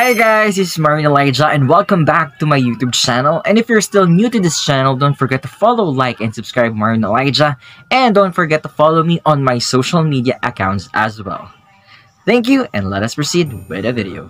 Hi guys, it's Marvin Elijah and welcome back to my YouTube channel. And if you're still new to this channel, don't forget to follow, like, and subscribe Marvin Elijah. And don't forget to follow me on my social media accounts as well. Thank you, and let us proceed with the video.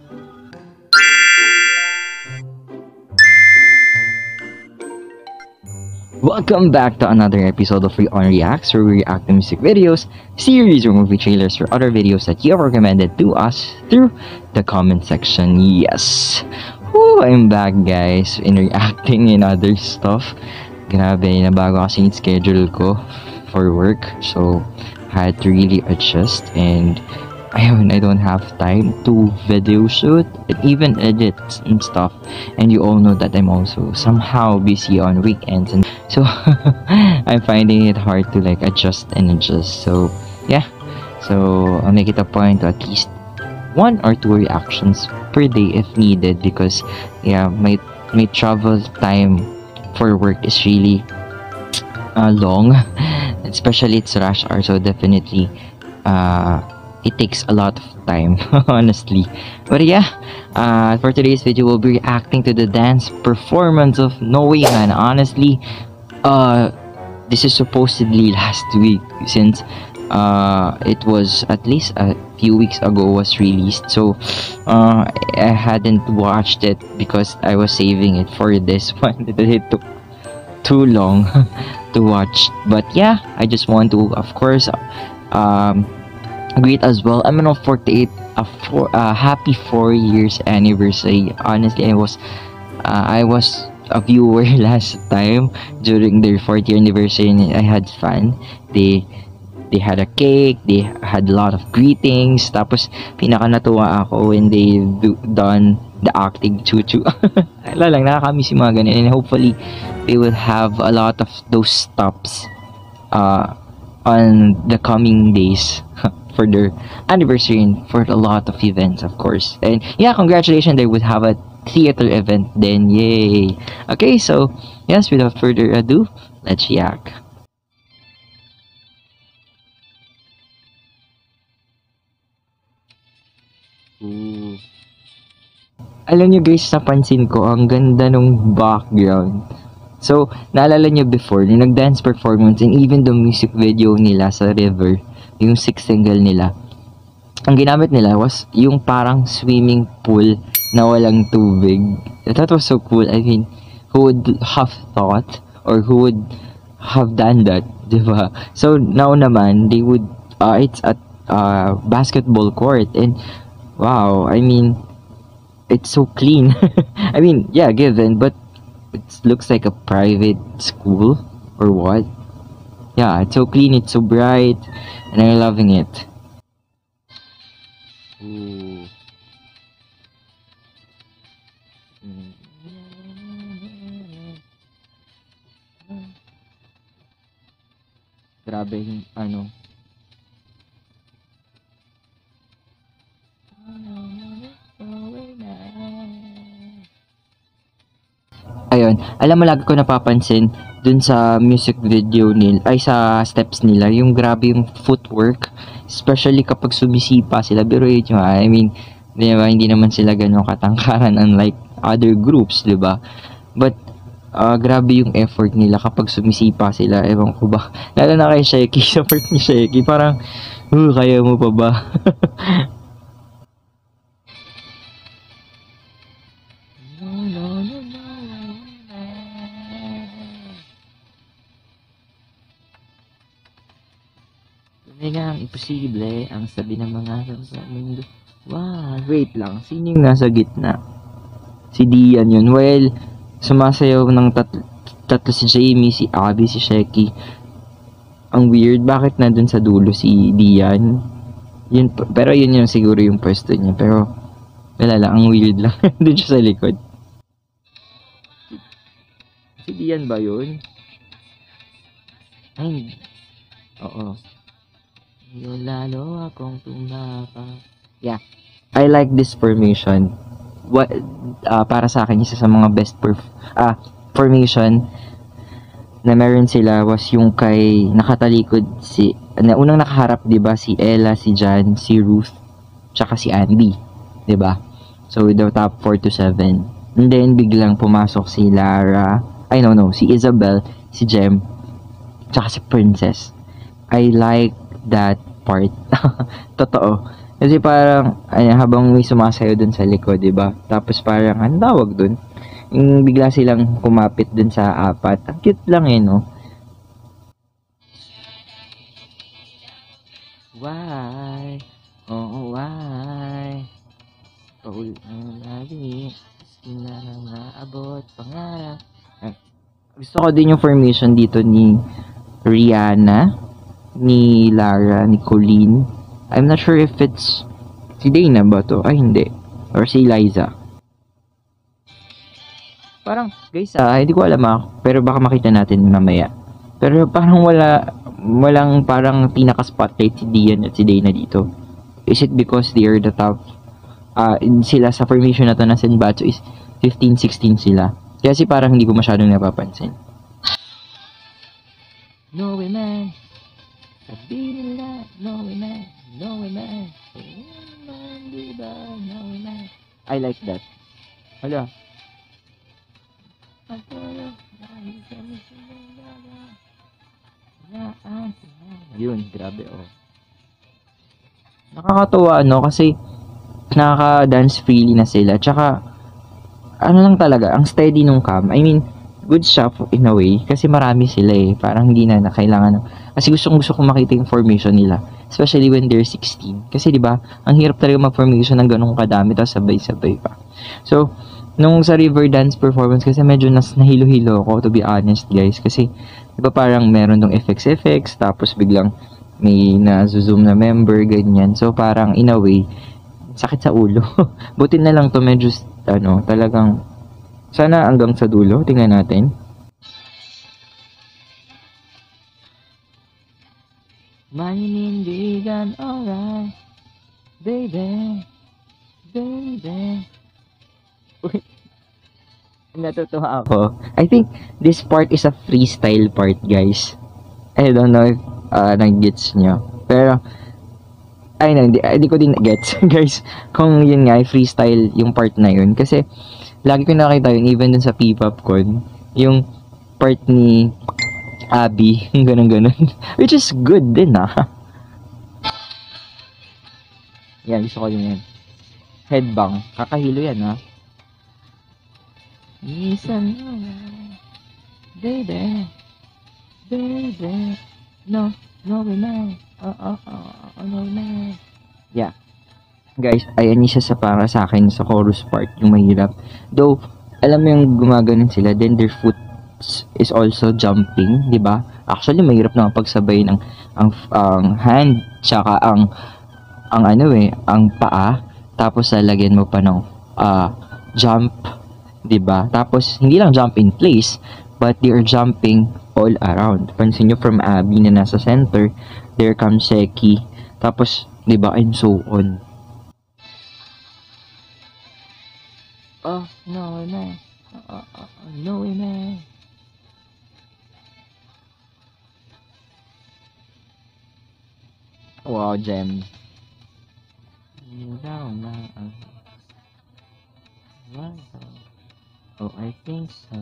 Welcome back to another episode of Free On Reacts, where we react to music videos, series, or movie trailers, or other videos that you have recommended to us through the comment section. Yes! Woo, I'm back guys in reacting in other stuff. Grabe, nabago kasi yung schedule ko for work, so I had to really adjust, and I don't have time to video shoot and even edit and stuff. And you all know that I'm also somehow busy on weekends, and so I'm finding it hard to like adjust. So yeah, so I'll make it a point to at least 1 or 2 reactions per day if needed, because yeah, my travel time for work is really long, especially it's rush hour, so definitely it takes a lot of time honestly. But yeah, for today's video we'll be reacting to the dance performance of Noe Man. Honestly, this is supposedly last week, since it was at least a few weeks ago was released, so I hadn't watched it because I was saving it for this one. It took too long to watch. But yeah, I just want to, of course, greet as well MNO 48 a happy 4 years anniversary. Honestly, I was a viewer last time during their 4th year anniversary, and I had fun. They had a cake, they had a lot of greetings, tapos pinaka natuwa ako when they done the acting chuchu. Ala lang, nakakamiss yung mga ganun, and hopefully they will have a lot of those stops on the coming days for their anniversary and for a lot of events, of course. And yeah, congratulations, they would have a theater event then. Yay. Okay, so yes, without further ado, let's react. Ooh. Alam nyo guys, napansin ko ang ganda ng background. So naalala nyo before yung nag-dance performance and even the music video nila sa river, yung 6th single nila, ang ginamit nila was yung parang swimming pool na walang tubig. That was so cool. I mean, who would have thought, or who would have done that, diba? So now naman, they would, it's at basketball court, and wow, I mean, it's so clean. I mean, yeah, given, but it looks like a private school or what. Yeah, it's so clean, it's so bright, and I'm loving it. Ooh. Grabe yung ano. Ayun, alam mo, lagi ko napapansin dun sa music video nila, ay sa steps nila, yung grabe yung footwork, especially kapag sumisipa sila. Pero yun, I mean, diba, hindi naman sila ganun katangkaran unlike other groups, diba? But grabe yung effort nila kapag sumisipa sila. Ewan ko ba, lalo na kay Sheki, sa part ni Sheki, parang kaya mo pa ba? Nga ang imposible ang sabi ng mga sa mundo. Wow, wait lang, sino yung nasa gitna? Si Dian yun. Well, sumasayaw ng tatlo si Jamie, si Abby, si Sheki. Ang weird, bakit nandun sa dulo si Dian? Yun, pero yun yung siguro yung pwesto niya. Pero wala lang, ang weird lang. Doon siya sa likod. Si Dian ba yun? Ay, oo. Yung lalo akong tumapa. Yeah, I like this formation. What para sa akin, isa sa mga best formation na meron sila was yung kay nakatalikod si unang nakaharap, 'di ba, si Ella, si Jan, si Ruth, tsaka si Andy, 'di ba? So, the top 4 to 7. And then, biglang pumasok si Lara. I don't know, si Isabel, si Jem, tsaka si Princess. I like that part. Totoo. Kasi parang, ay, habang may sumasayo dun sa likod, diba? Tapos parang, ano tawag dun? Yung bigla silang kumapit dun sa apat. Ang cute lang eh, no? Why? Oh, why? Paulit na lagi. Hindi na naabot pangarap. Ay, gusto ko din yung formation dito ni Rihanna, ni Lara, ni Colleen. I'm not sure if it's si Dana ba to? Ay, hindi. Or si Liza. Parang, guys, hindi ko alam pero baka makita natin mamaya. Pero parang walang parang pinaka-spotlight si Dian at si Dana dito. Is it because they are the top, sila sa formation na to na Senbatsu is 15-16 sila. Kasi parang hindi ko masyadong napapansin. No way, man. Sabi nila, no way, man. No way, man. No way, man. I like that. Hala. Yun, grabe oh. Nakakatuwa kasi nakaka-dance freely na sila. Tsaka, ano lang talaga, ang steady nung cam. I mean, good siya in a way kasi marami sila eh. Parang hindi na kailangan. Kasi gusto ko makita yung formation nila. Especially when they're 16. Kasi 'di ba, ang hirap talaga mag-formation ng ganung kadami tapos sabay-sabay pa. So, nung sa river dance performance kasi medyo nahilo-hilo ako to be honest guys. Kasi 'di ba parang meron tong effects tapos biglang may na-zoom na member ganyan. So, parang in a way sakit sa ulo. Buti na lang to medyo talagang sana hanggang sa dulo. Tingnan natin. Maninindigan, alright. Baby. Uy. Natutuwa ako. I think this part is a freestyle part, guys. I don't know if nag-gets nyo. Pero, hindi ko din gets, guys. Kung yun nga, freestyle yung part na yun. Kasi, lagi ko nakita yun, even dun sa P-Popcon, yung part ni Abby, ganun. Which is good din, Yan, gusto ko din yan. Headbang. Kakahilo yan, Listen, baby. No way, man. No way, man. Yeah. Guys, ayan isa sa para sa akin sa chorus part, yung mahirap. Though, alam mo yung gumaganon sila, then their foot is also jumping, di ba? Actually, mahirap na pagsabay ng ang hand tsaka ang paa, tapos lalagyan mo pa ng jump, di ba? Tapos hindi lang jump in place, but they are jumping all around. Pansin nyo from Abby na nasa center, there comes Seki, tapos di ba, and so on. Oh, no way, man. No way, man. Wow, Jem. Oh, I think so.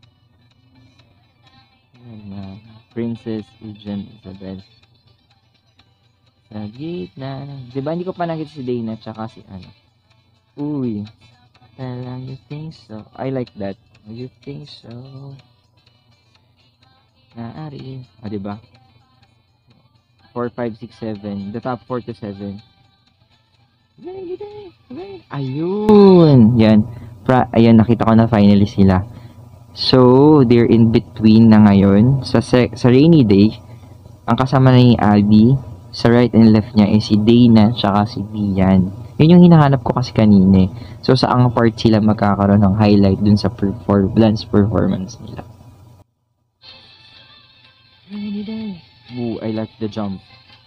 Princess Jem Isabel. Sa gitna. Diba, hindi ko pa nakita si Dana tsaka si Uy. You think so? I like that. You think so? Naari. Diba? 4, 5, 6, 7. The top 4 to 7. Ayun. Yan. Ayan, nakita ko na finally sila. So, they're in between na ngayon. Sa rainy day, ang kasama na ni Abby, sa right and left niya is si Dana tsaka si Dian. Yun yung hinahanap ko kasi kanina. So, sa ang part sila magkakaroon ng highlight dun sa dance performance nila. Rainy day. Ooh, I like the jump.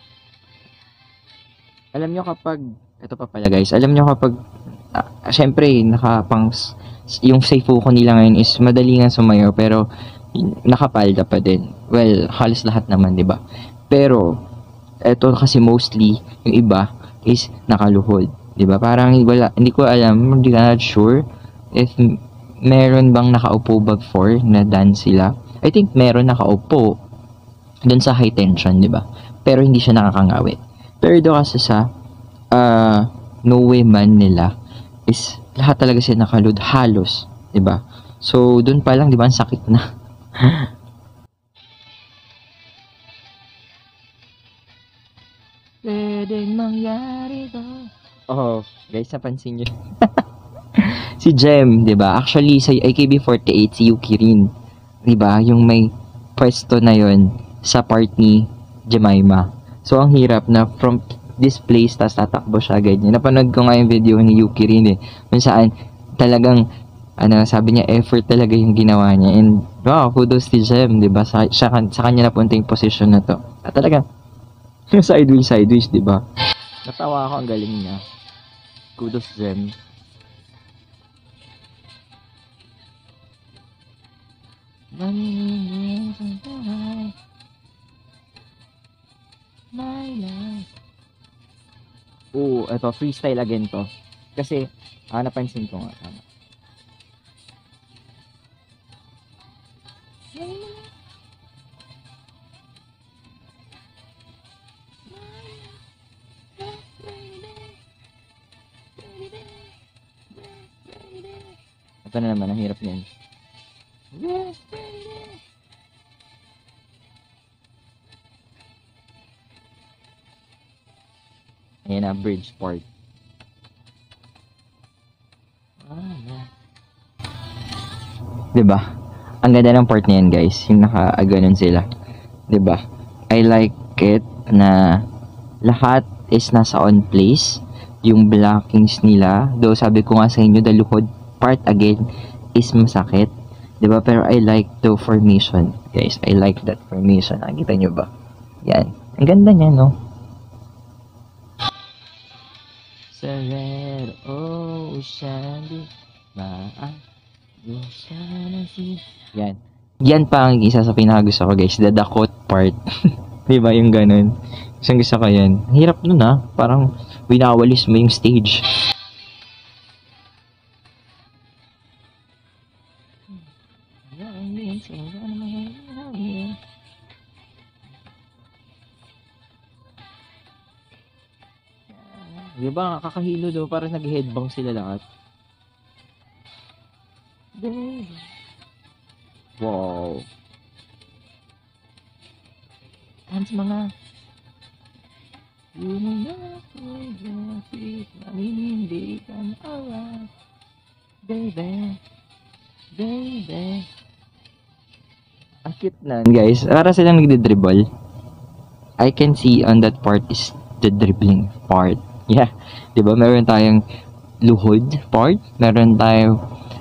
Alam nyo kapag, ito pa pala guys, alam nyo kapag, syempre, yung safe ko nila ngayon is madali nga sumayo, pero nakapalda pa din. Well, halos lahat naman, di ba? Pero, ito kasi mostly, yung iba is nakaluhod. 'Di ba? Parang wala, hindi ko alam, hindi ka not sure if meron bang nakaupo before na dance sila. I think meron nakaupo dun sa high tension, 'di ba? Pero hindi siya nakakangawit. Pero do kasi sa No Way Man nila is lahat talaga sila nakaload halos, 'di ba? So dun pa lang 'di ba ang sakit na. Pwedeng mangyari to. Oh, guys, napansin niyo. Si Jem, 'di ba? Actually sa AKB48 si Yuki rin, 'di ba? Yung may pwesto na 'yon sa part ni Jemima. So ang hirap na from this place tas tatakbo siya ganyan. Napanood ko nga yung video ni Yuki rin eh. Kung saan talagang sabi niya effort talaga yung ginawa niya. And wow, kudos to Jem, 'di ba? Sa kanya napunta yung position na to. At talagang sideways, 'di ba? Natawa ako, ang galing niya. Kudos Jem. My life. Oo, eto, freestyle again to. Kasi, napansin ko nga. Tama. Ito na naman, ang hirap niyan. Ayan na, bridge part. Diba? Ang ganda ng part niyan, guys. Yung naka-ganon sila. Diba? I like it na lahat is nasa on place. Yung blockings nila. Though sabi ko nga sa inyo, the luhod part again is masakit. Diba? Pero I like the formation, guys. I like that formation. Nakikita nyo ba? Yan. Ang ganda niya, no? Sa red ocean, yan. Yan pa ang isa sa pinakagusto ko, guys. The Dakot part. Diba yung ganun? Isang gusto ko yan. Hirap nun parang winawalis mo yung stage. Diba, kakahilo daw, parang nag-headbang sila lahat. Wow. Hans mga. Baby. Ang cute na, guys. Para silang nagdi-dribble. I can see on that part is the dribbling part. Yeah. Diba, meron tayong luhod part. Meron tayong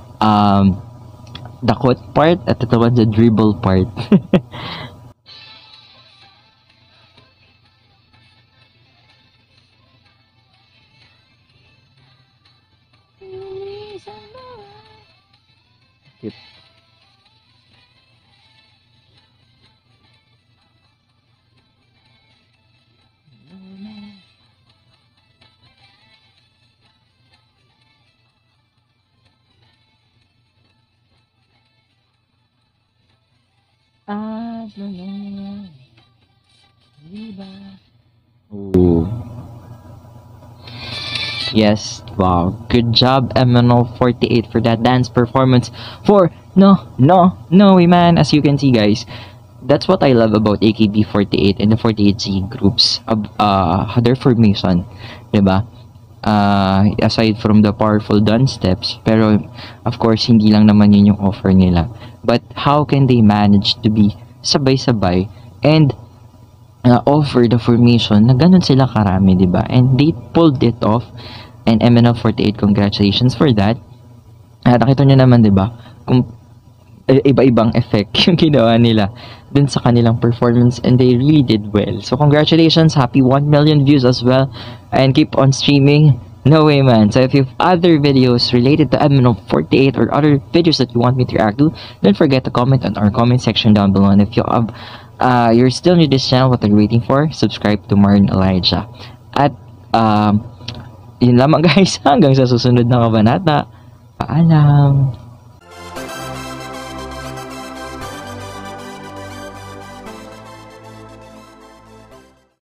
Dakot part. At ito naman the dribble part. Cute. Ooh. Yes, wow. Good job, MNO48 for that dance performance for No Way Man. As you can see, guys, that's what I love about AKB48 and the 48G groups. Their formation, diba? Aside from the powerful dance steps, pero of course hindi lang naman yun yung offer nila. But how can they manage to be sabay-sabay and offer the formation na ganun sila karami, diba? And they pulled it off. And MNO48, congratulations for that. Nakita nyo naman, diba? Kung iba-ibang effect yung ginawa nila dun sa kanilang performance, and they really did well. So congratulations, happy 1 million views as well, and keep on streaming No Way Man. So if you have other videos related to MNO48 or other videos that you want me to react to, don't forget to comment on our comment section down below. And if you have you're still new to this channel, what are you waiting for? Subscribe to Martin Elijah. At yun lamang guys, hanggang sa susunod na kabanata. Paalam!